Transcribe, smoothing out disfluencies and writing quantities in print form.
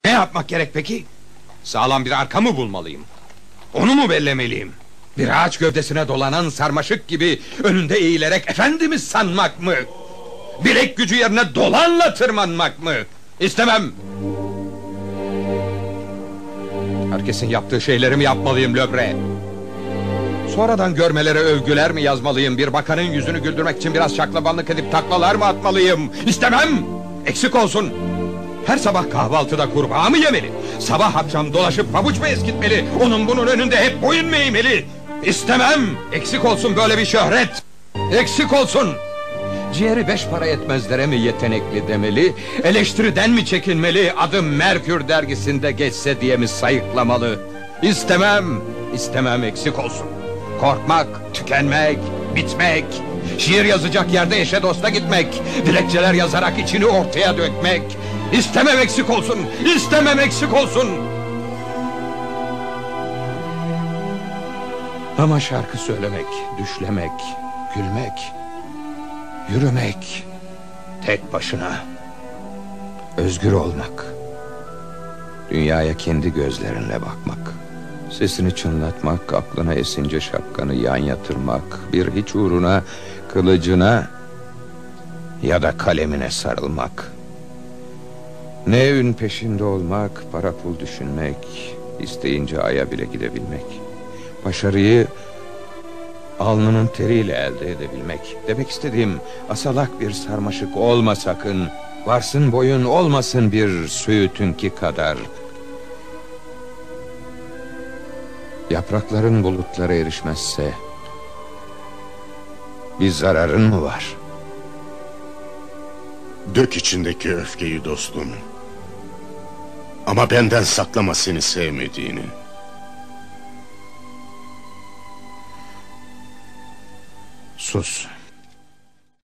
Ne yapmak gerek peki? Sağlam bir arka mı bulmalıyım? Onu mu bellemeliyim? Bir ağaç gövdesine dolanan sarmaşık gibi önünde eğilerek efendimiz sanmak mı? Bilek gücü yerine dolanla tırmanmak mı? İstemem. Herkesin yaptığı şeyleri mi yapmalıyım Löbre? Sonradan görmelere övgüler mi yazmalıyım? Bir bakanın yüzünü güldürmek için biraz şaklabanlık edip taklalar mı atmalıyım? İstemem. Eksik olsun. Her sabah kahvaltıda kurbağa mı yemeli? Sabah akşam dolaşıp pabuç mu eskitmeli? Onun bunun önünde hep boyun mu eğmeli? İstemem. Eksik olsun böyle bir şöhret. Eksik olsun. Ciğeri 5 para etmezlere mi yetenekli demeli? Eleştiriden mi çekinmeli? Adım Merkür dergisinde geçse diye mi sayıklamalı? İstemem. İstemem, eksik olsun. Korkmak, tükenmek, bitmek, şiir yazacak yerde eşe dosta gitmek, dilekçeler yazarak içini ortaya dökmek. İstemem, eksik olsun. İstemem, eksik olsun. Ama şarkı söylemek, düşlemek, gülmek, yürümek, tek başına, özgür olmak, dünyaya kendi gözlerinle bakmak, sesini çınlatmak, aklına esince şapkanı yan yatırmak, bir hiç uğruna kılıcına ya da kalemine sarılmak, ne ün peşinde olmak, para pul düşünmek, isteyince aya bile gidebilmek, başarıyı alnının teriyle elde edebilmek. Demek istediğim, asalak bir sarmaşık olma sakın. Varsın boyun, olmasın bir söğütünki kadar. Yaprakların bulutlara erişmezse bir zararın mı var? Dök içindeki öfkeyi dostum. Ama benden saklama seni sevmediğini. Sus.